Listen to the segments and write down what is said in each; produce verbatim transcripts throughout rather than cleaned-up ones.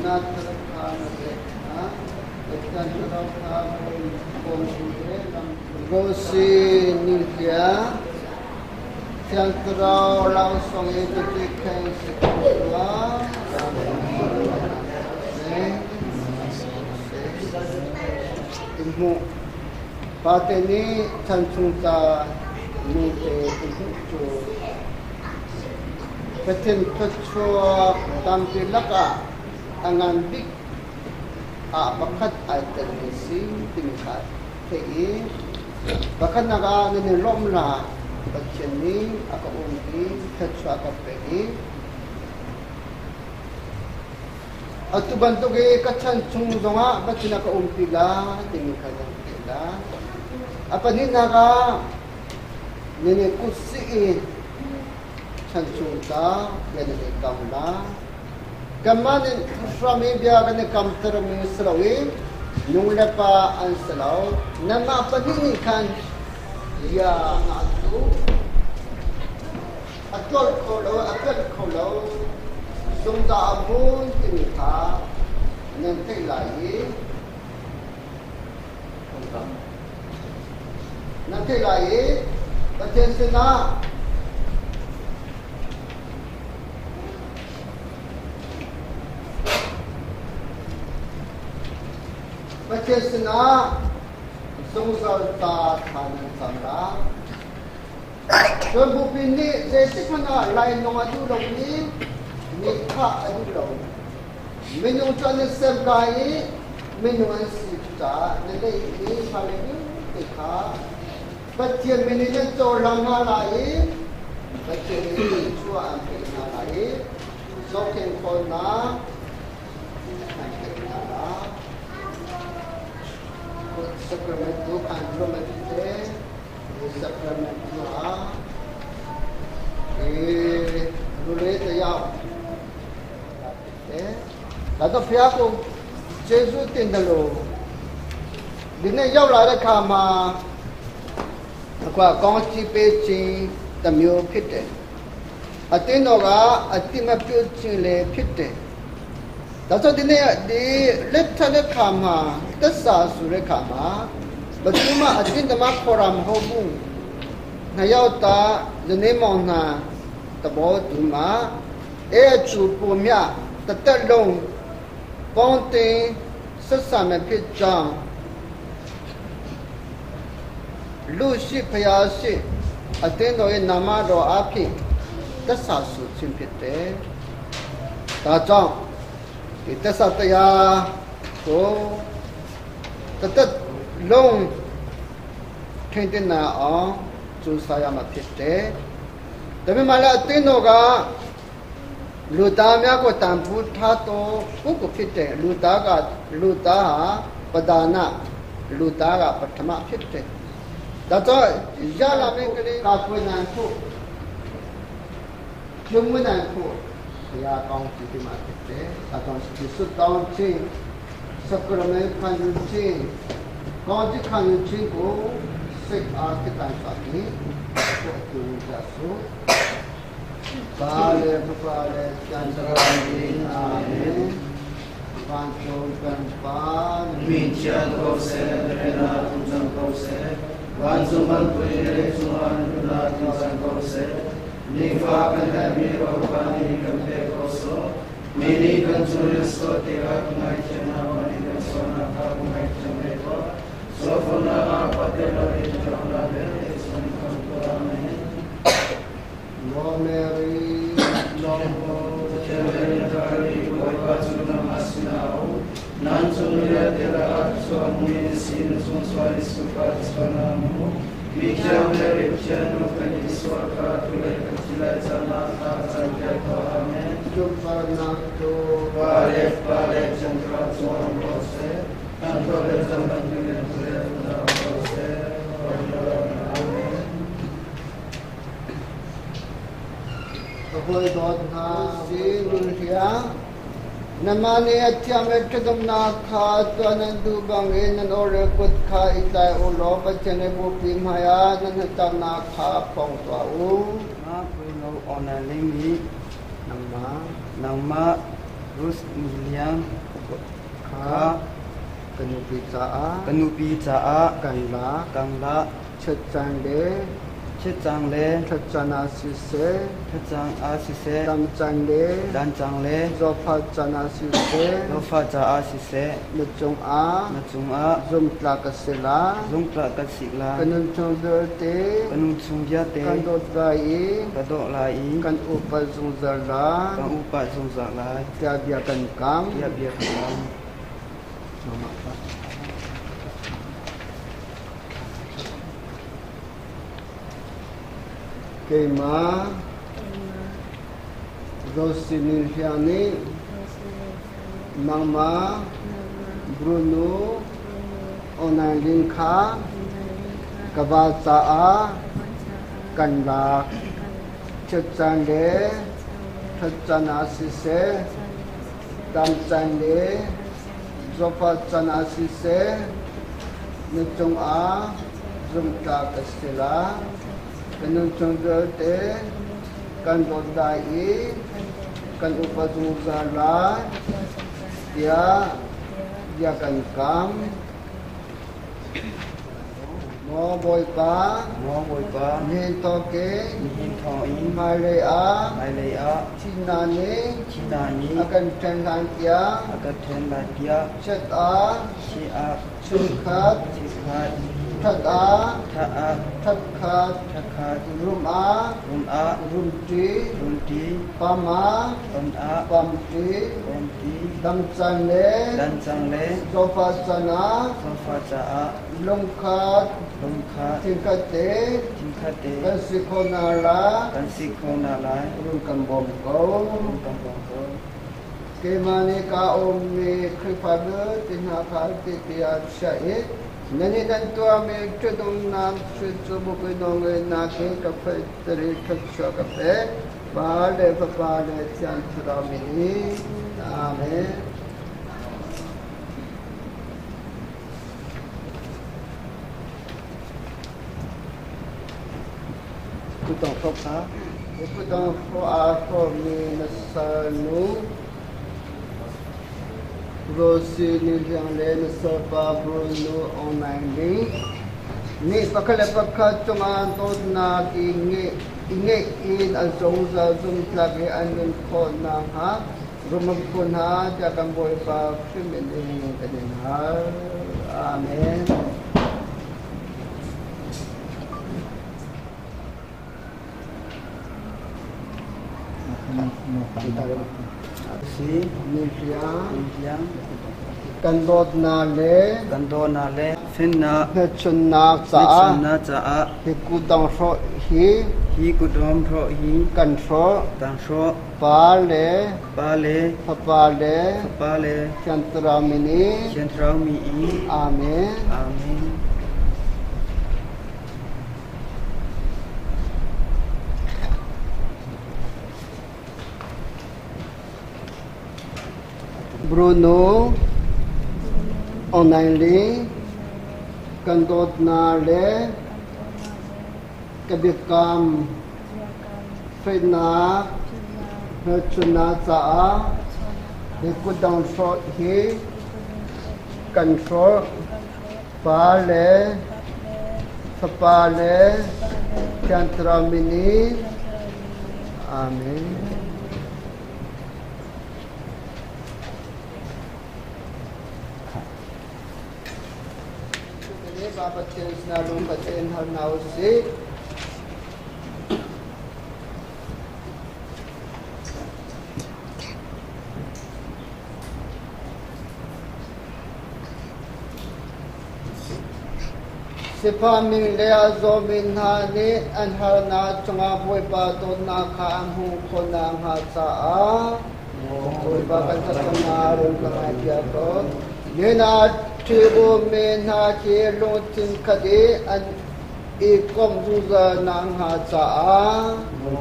not the Gosi Ninja, Central langsung itu tikai sekolah, ilmu pada ini cancungta mute itu, betul betul tampil laka angan big. Ah, bakat alternasi tingkat tei bakat naga ni romla bacani aka umbi khatsa ka pegi atu bantuge kachan chung zonga bacina ka umpi la tingkat la apa ni naga ni kusi chan chung ta yani kamla Kemarin suami dia kena kamter misrawi, nunglepa anselau, nama apa ni kan? Ya ngatu, akal kalau akal kalau, sumda abun tingkah, nanti lagi, nanti lagi, macam sana. Macam sana, sungsal ta kanan sana. Jom bupini, jadi mana lain nama tu lagi ni, nikah adu lagi. Minum cakap sebagai minum sifat, nanti ini paling nikah. Baca minum tu lama lain, baca ini cua ambil lain, sokin kona. Sacrament tu kan belum ada, sacrament tu ah, eh, dulu itu ya, eh, lalu pihak tu, Yesus tinggal, dini jauh lari kama, aku akan cipe tamio pite, ati noga, ati mapiu cile pite. Dato dini di letale kama, desa sure kama, betuma adin dama koram hobu, na yau ta dini mona, tabo duma, e cupu mia, tetelong, ponte, sesame pijang, lusi payasi, adin doi nama do api, desa su cimpite, tajang. Kita satya ko tetap long kenten na ang tu saya mapite. Tapi malah tinoga luta mya ko tampu thato ko pite luta ka luta padana luta ka pathama pite. Dato jala me kali ka ko nan ko jumunan ko ya kong titi mati atau disut tahun cing sekarang kanjut cing kau di kanjut cing ko sek arti tanpani itu jasu bale bale jangan amin panjang panpan mincat kau se rena tujuan kau se wansuman tuire suman rena tujuan kau se Nifa kami rohani kami koso, mini kancuri sotiga kungai cina wani kansona kungai cemeko, sofuna apa telori jona beri soni kampuran. Nomeri nomor cewek dari wajibna masinau, nancunnya tidak suami sin suami suka suanamu. Bicara dari bicara kami suaka tulai kecilai sana sahaja kami jumpa nakto balik balik jangka suara proses kantor zaman dunia dunia proses amin. Kau itu nasi Rusia. Namani atyam etadum na kha tuanan du bangin nan ore put kha itai ulo bachane bu pimaya nan tam na kha pong tua u na pui no onalingi nama nama Rus Milian Kha Kanupi Cha Kanupi Cha Kanla Kangla Chachang Le Chechang Le Chachana Sise Chechang Asise Damchang Le Danchang Le Zopa Chana Sise Lofa Cha Asise Nachung A Nachung A Zum Tlakasila Zungpla Kasikla Kanun Chung Te Kanung Chungya Te Kandot Lai Kadok Lai Kan Upa Zung Zala Kang Upa Zungzak Lai Tiabia Kan Kam Tiap Dia Kang Mama Pa Kema Rosinil Hiani Mama Bruno Onalin Kha Kavata A Kanla Chachande Chachana Sise Damchande Zopachana Sise Nuchung A Zumta Kastila Kanun Chungdol Te Kan Dodai Kan Upazuzala Dia Dia Kan Kam Mo Boy Pa Mo Boy Pa Nin Toke Nihin Thoi Mai Le A Mai Le A China Ni China Ni Akan Tengan Tia Akan Ten La Tia Chet A Chi A Chukhat Chikhat That A Tha A That Khat Thakhat Rum A Rum A Rum Ti Rum Ti Pam A Pam A Pam Ti Pam Ti Dam Chan Le Dan Chang Le Zofa Chana Sofa Cha A Long Khat Long Khat Tinkat Te Tin Khat Te Kan Sikona La Kan Si Khona Lai Rum Kan Bom Ko Rum Kam Bong Ko Kemani Ka Om Mi Kripada Tinha Kha Ti Tia Shai Nani Dan Tua Mi Chudong Nam Chuchu Buku Dong Na Ke Kape Teri Kacha Kape Ba Le Papa Le Tian Turamini Amen. Putong Papa Putong Papa For Me Nasanu Rosi Niliang Le Nasapa Bruno Online Link Ni Pakale Pakha Chungan Tod Na Inge Inge In Al Zongza Zung Tlagi Anun Ko Na Ha Rumagpun Ha Jakang Boy Pa Kimini Kadin Ha Amen. Si Niliang Yang Kandot Na Le Kando Na Le Fin Na Chun Na Sa Chun Na Cha A Hikudang Ro Hi Hi Kudom Pro Hi Kan Ro Tan Sho Pa Le Pa Le Papa Le Pa Le Chantramini Chen Trao Mi I Amen. Amen. Bruno Onali Kandot Na Le Kabikam Fena Chuna Sa A Hikudang Ro Hi Kan Ro Pa Le Papa Le Chantramini Amen. Babat Kins Na Lumpat In Har Now Si Sipa Ming Lea Zo Min Ha Ni An Har Na Chunga Boy Pa Don Na Ka Ang Hung Ko Na Ha Sa A Boy Pa Kan Sa Tuna Rin Ka Nga Kia Ko Yena Tibu Min Ha Ki Lung Tin Kadi An I Kom Zuza Nang Ha Sa A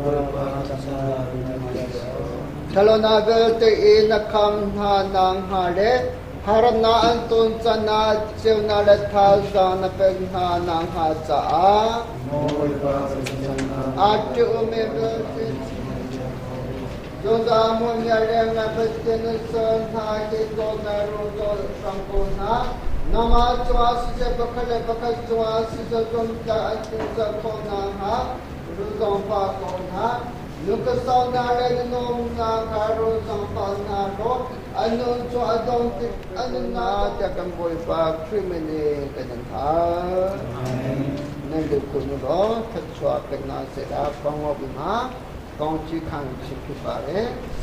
Talona Vel Te I Na Kam Ha Nang Ha Le Haram Na Anton Sa Na Siw Na Le Tha Za Na Peg Ha Nang Ha Sa A Ati Umi Vel Te chúng ta muốn nhà đem là bất tiên sơn tha ki tô na ru tô sang cô na nama chua si se bakale bakal chua si se tum ta an sa ko na ha ru dong pa ko na lúc sau na le nom na ka ru dong pa na ro anun cho adong ti anun na ta kam boy pa crimine kan tha nên được cùng đó thật sự cái nào sẽ ra phong ngọc mà con chỉ khăn chỉ cứ phải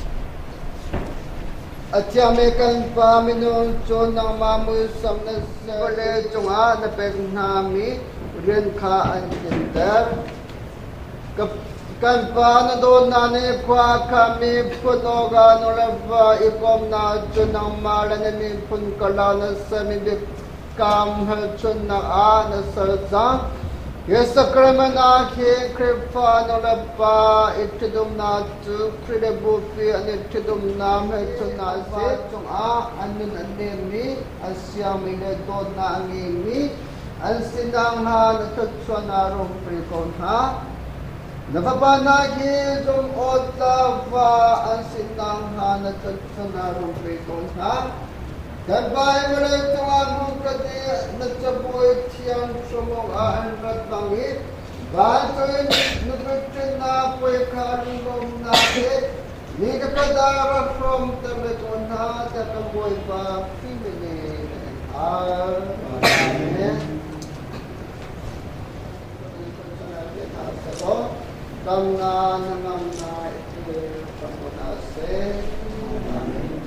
ở cha mẹ con ba mình nói cho nó mà mới xong nó sẽ lấy chúng ta nó bên nam mi riêng khá anh tin tưởng cái con ba nó đồn na ne qua kami phun oga nó là vợ ikom na cho nó mà là nên mình phun cả là nó sẽ mình biết cam hơn cho nó à nó sợ rằng Yesakramana ke kripa nolapa itidum na tu kridebu fi anitidum nam hetuna se tung a anun anemi asyamile don na angemi ansinang ha natutswana rum prikon ha napapana ke jum otava ansinang ha natutswana rum prikon ha dan baik mereka tuan berkata nacapai tiang semua an ratangi bantuin nubutin na pui karungom na ke ni kepada from terbetona terkemboi pa fimene amen so kamna namna itu pemodase amen.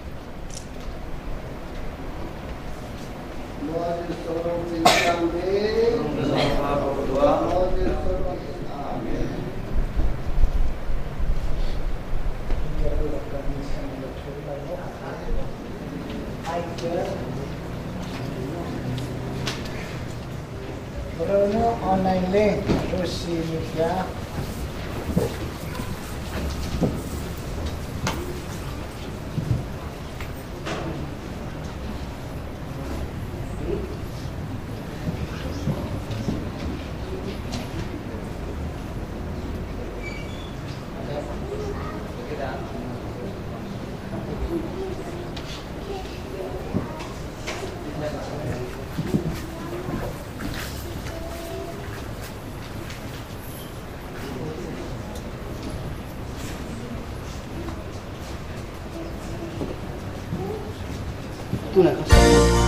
Lord is so in Sunday. Lord is so in Amen. Bruno online link terus ini ya. Tu nak kasih.